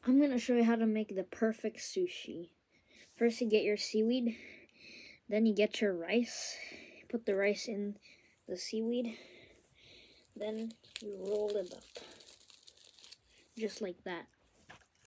I'm gonna show you how to make the perfect sushi. First you get your seaweed, then you get your rice, put the rice in the seaweed, then you roll it up, just like that.